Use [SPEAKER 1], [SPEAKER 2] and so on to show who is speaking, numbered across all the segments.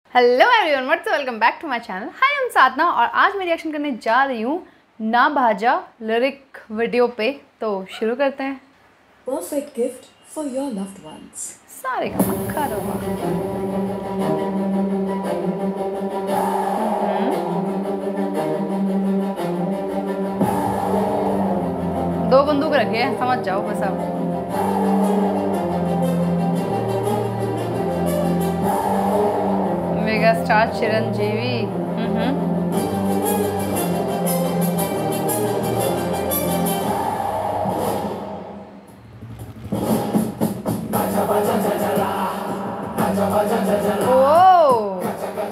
[SPEAKER 1] Hello everyone, what's welcome back to my channel. Hi, हम साधना और आज मैं रिएक्शन करने जा रही हूँ ना भाजा लिरिक वीडियो पे। तो शुरू करते हैं।
[SPEAKER 2] Perfect gift for your loved ones.
[SPEAKER 1] सारे कारोबार दो बंदूक रखे हैं, समझ जाओ बस अब। Mega star Chiranjeevi. ओ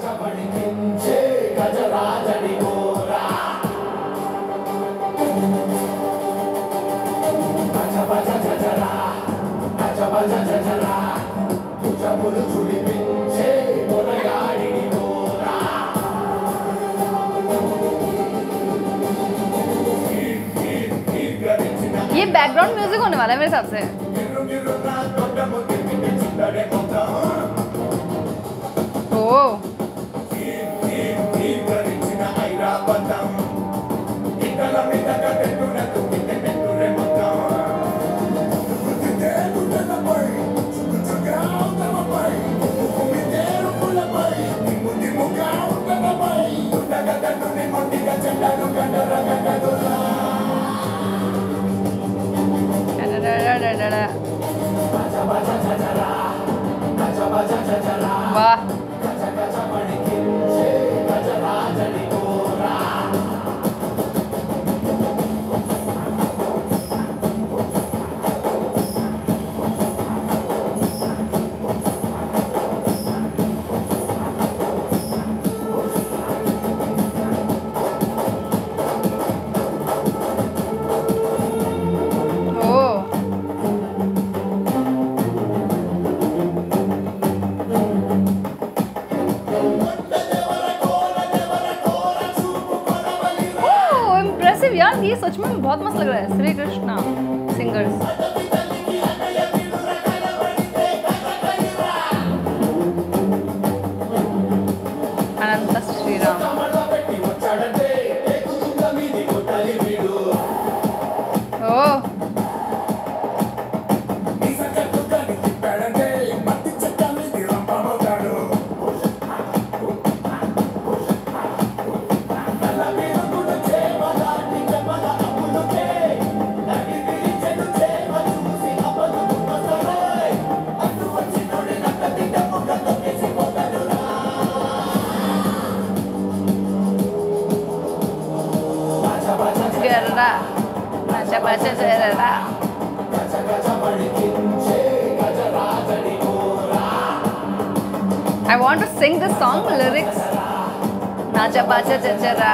[SPEAKER 1] ये बैकग्राउंड म्यूजिक होने वाला है मेरे हिसाब से। ओ वाह, यार ये सच में बहुत मस्त लग रहा है। Shri Krishna singers. Anant Shriram. Oh I want to sing this song lyrics. Nacha bacha chachara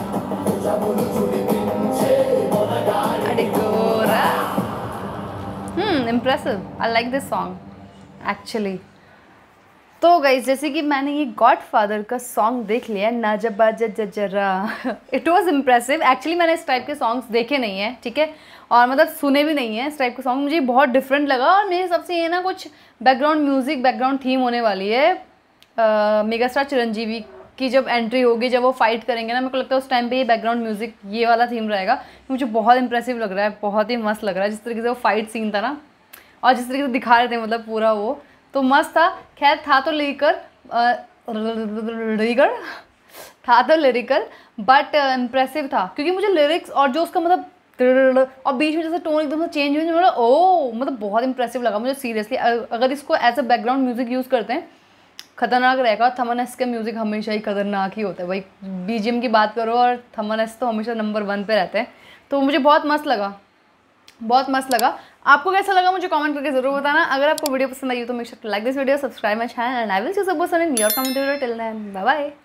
[SPEAKER 1] adigora. Impressive. I like this song actually. तो गाइस, जैसे कि मैंने ये गॉडफादर का सॉन्ग देख लिया ना जब बाजा जजरा, इट वाज इम्प्रेसिव। एक्चुअली मैंने इस टाइप के सॉन्ग्स देखे नहीं हैं, ठीक है, और मतलब सुने भी नहीं हैं इस टाइप के सॉन्ग। मुझे बहुत डिफरेंट लगा और मेरे हिसाब से ये ना कुछ बैकग्राउंड म्यूज़िक, बैकग्राउंड थीम होने वाली है। मेगा स्टार चिरंजीवी की जब एंट्री होगी, जब वो फाइट करेंगे ना, मेरे को लगता है उस टाइम पे ये बैकग्राउंड म्यूज़िक ये वाला थीम रहेगा। मुझे बहुत इंप्रेसिव लग रहा है, बहुत ही मस्त लग रहा है। जिस तरीके से वो फाइट सीन था ना, और जिस तरीके से दिखा रहे थे, मतलब पूरा वो तो मस्त था। खैर था तो लिरिकल बट इम्प्रेसिव था, क्योंकि मुझे लिरिक्स और जो उसका मतलब और बीच में जैसे टोन एकदम से चेंज हुई, मतलब ओ मतलब बहुत इंप्रेसिव लगा मुझे सीरियसली। अगर इसको as a background music use करते हैं, खतरनाक रहेगा। थमन एस के म्यूज़िक हमेशा ही खतरनाक ही होता है भाई। बीजीएम की बात करो और थमन एस तो हमेशा नंबर 1 पे रहते हैं। तो मुझे बहुत मस्त लगा, बहुत मस्त लगा। आपको कैसा लगा मुझे कमेंट करके जरूर बताना। अगर आपको वीडियो पसंद आई हो तो make sure to like this video, subscribe my channel and I will see you in your comment video. Till then bye bye.